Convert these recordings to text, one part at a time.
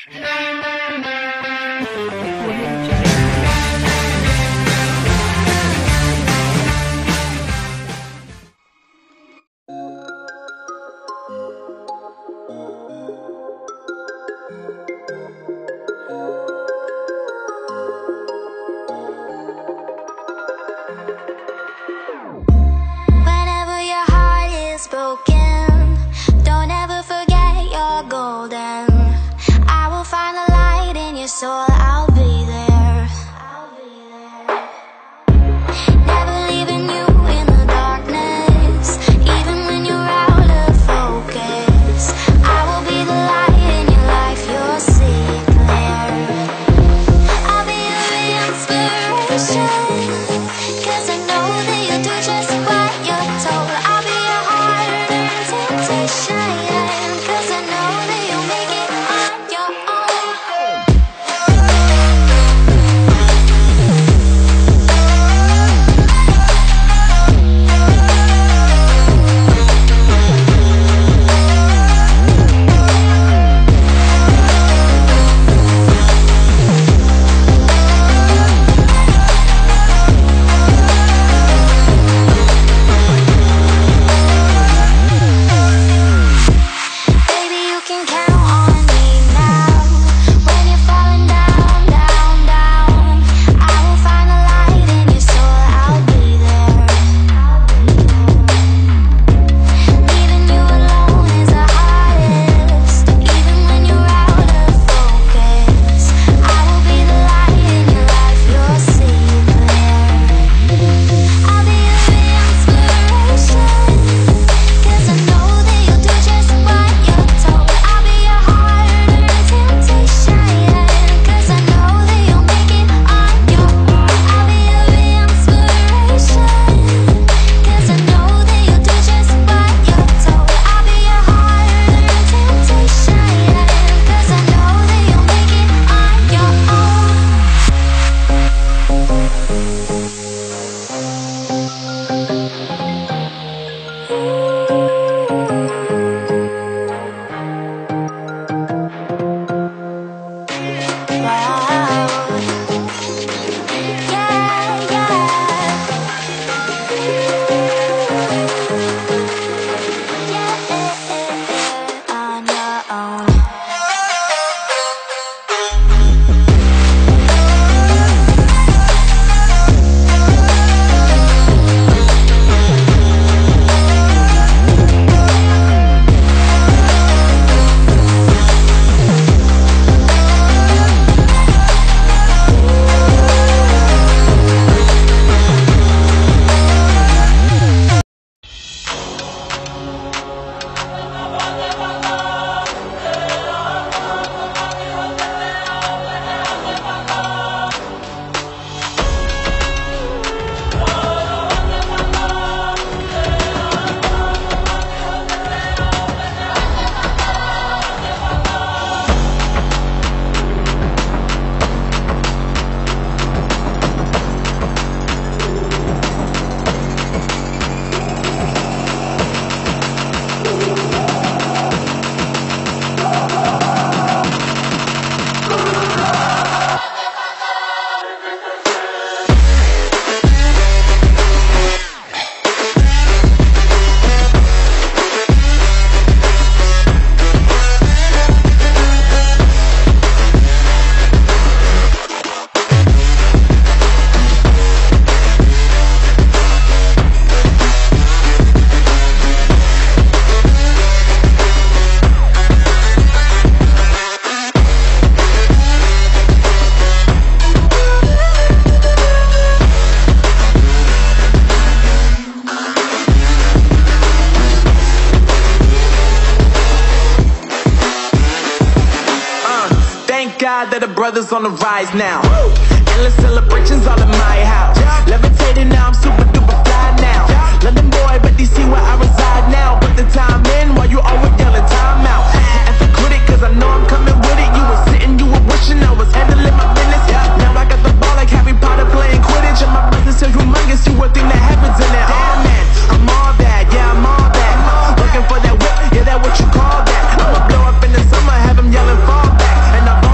God that the brothers on the rise now. Endless celebrations all in my house. Levitating now, I'm super duper fly now. London boy, but DC where I reside now. Put the time in while you always yelling time out. And for critic, cause I know I'm coming with it. You were sitting, you were wishing I was handling my business. Now I got the ball like Harry Potter playing Quidditch. And my business is humongous, you would think that happens in it. Oh man, I'm all that, yeah, I'm all that. Looking for that whip, yeah, that what you call that. I'ma blow up in the summer, have them yelling fall back. And I'm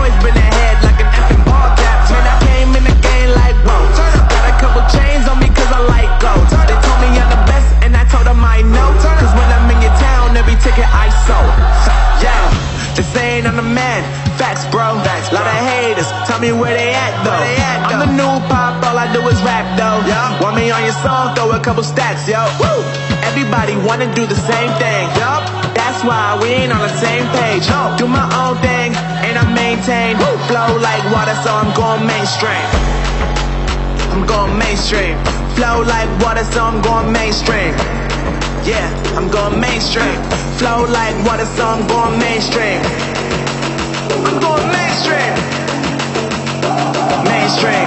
saying I'm the man. Facts, bro. Lot of haters, tell me where they at, though. I'm the new pop, all I do is rap, though. Want me on your song, throw a couple stacks, yo. Woo! Everybody wanna do the same thing, yup. That's why we ain't on the same page. Do my own thing, and I maintain. Flow like water, so I'm going mainstream. I'm going mainstream. Flow like water, so I'm going mainstream. Yeah, I'm going mainstream. Flow like water, so I'm going mainstream. I'm going mainstream. Mainstream.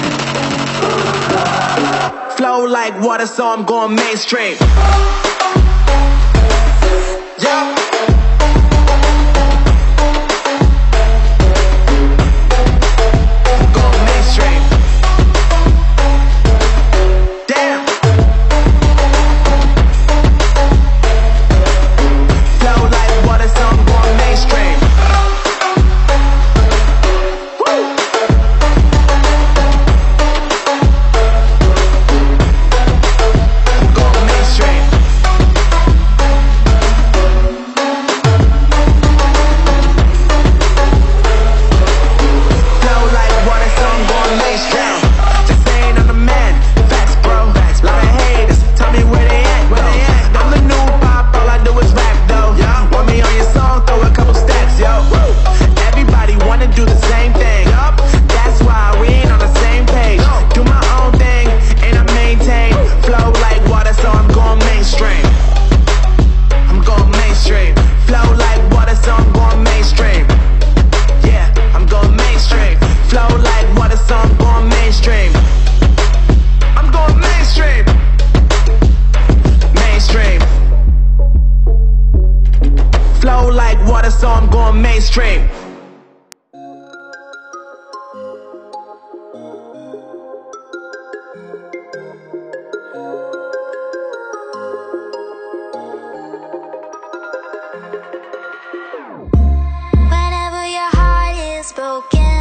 Flow like water, so I'm going mainstream. Yeah. Going mainstream. Damn. Flow like water, so I'm going mainstream. Whenever your heart is broken,